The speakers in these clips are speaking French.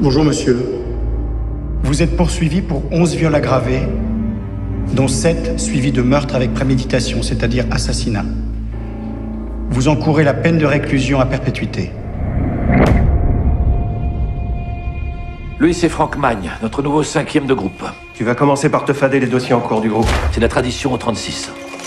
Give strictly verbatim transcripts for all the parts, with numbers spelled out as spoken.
Bonjour monsieur. Vous êtes poursuivi pour onze viols aggravés, dont sept suivis de meurtre avec préméditation, c'est-à-dire assassinat. Vous encourez la peine de réclusion à perpétuité. Lui, c'est Franck Magne, notre nouveau cinquième de groupe. Tu vas commencer par te fader les dossiers en cours du groupe. C'est la tradition au trente-six.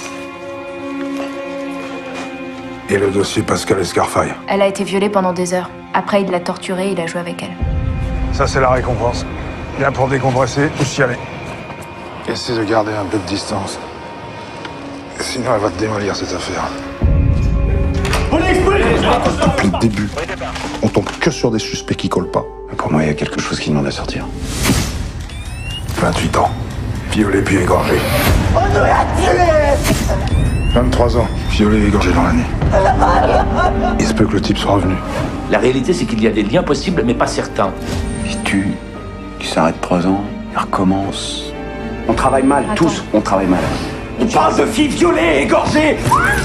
Et le dossier Pascal Escarfaille. Elle a été violée pendant des heures. Après, il l'a torturée et il a joué avec elle. Ça, c'est la récompense. Bien pour décompresser ou chialer. Essaie de garder un peu de distance. Sinon, elle va te démolir, cette affaire. Depuis le début, on tombe que sur des suspects qui collent pas. Pour moi, il y a quelque chose qui demande à sortir. vingt-huit ans. Violé puis égorgé. On doit la tuer. vingt-trois ans. Violé et égorgé dans l'année. Il se peut que le type soit revenu. La réalité, c'est qu'il y a des liens possibles, mais pas certains. Il tue, il s'arrête trois ans, il recommence. On travaille mal, Attends. tous, on travaille mal. On parle de filles violées, égorgées.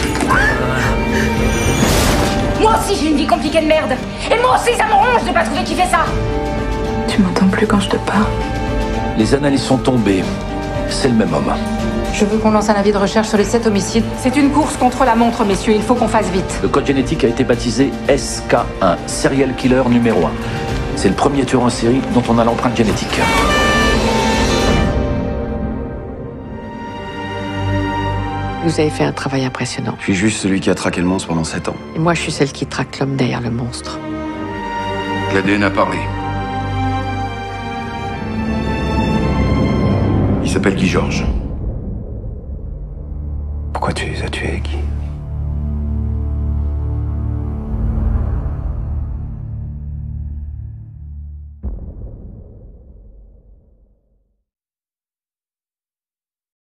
Moi aussi j'ai une vie compliquée de merde. Et moi aussi ça me ronge de pas trouver qui fait ça. Tu m'entends plus quand je te parle? Les analyses sont tombées. C'est le même homme. Je veux qu'on lance un avis de recherche sur les sept homicides. C'est une course contre la montre, messieurs, il faut qu'on fasse vite. Le code génétique a été baptisé S K un, Serial Killer numéro un. C'est le premier tueur en série dont on a l'empreinte génétique. Vous avez fait un travail impressionnant. Je suis juste celui qui a traqué le monstre pendant sept ans. Et moi, je suis celle qui traque l'homme derrière le monstre. L'A D N a parlé. Il s'appelle Guy Georges. Pourquoi tu les as tués, Guy?